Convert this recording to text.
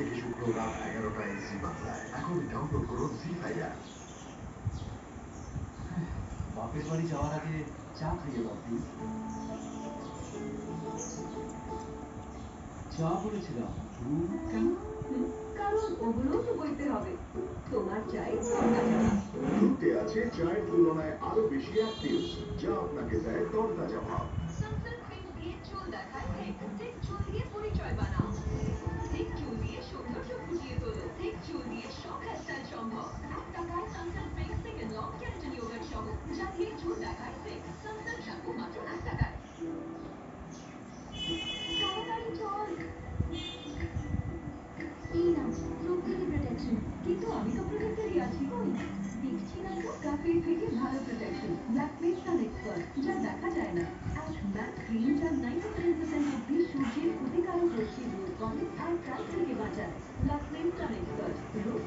থেকে শুক্র রাত 11টায় জি বাংলায়। এখন ডাউনলোড করুন জি5 অ্যাপ। বাপের বাড়ি যাওয়ার আগে চা খাইয়ে দাও প্লিজ। চা বলেছিলাম কেন? কারণ ওগুলোও তো বইতে হবে। তোমার চাই তরতাজা ভাব। ব্রুতে আছে চায়ের তুলনায় আরো বেশি অ্যাক্টিভ, যা আপনাকে দেয় তরতাজা ভাব। সানসিল্ক ক্রিম দিয়ে চুল দেখায় ঠিক, ঠিক চুল দিয়ে পরিচয় বানাও, ঠিক চুল দিয়ে সৌন্দর্য ফুটিয়ে তোলো, ঠিক চুল দিয়ে সব হেয়ারস্টাইল সম্ভব। 1 টাকায় Sunsilk fix thick and long keratin yogurt সহ, যা দিয়ে চুল দেখায় ফিক্স। সানসিল্ক শ্যাম্পু মাত্র 1 টাকায়। তাড়াতাড়ি চল। এই নাও প্রকৃতি প্রোটেকশন। কিন্তু আমি তো প্রোটেক্টেডই আছি। কই দেখছি না তো। কাফের থেকে ভালো প্রোটেকশন ব্ল্যাকমেট সান এক্সপার্ট, যা দেখা যায় না। এক ম্যাট ক্রিম যা 97% অব্দি সূর্যের ক্ষতিকারক রশ্মি দূর করে আর টাইপ থেকে বাঁচায়। ব্ল্যাকমেট সান এক্সপার্ট, রোগ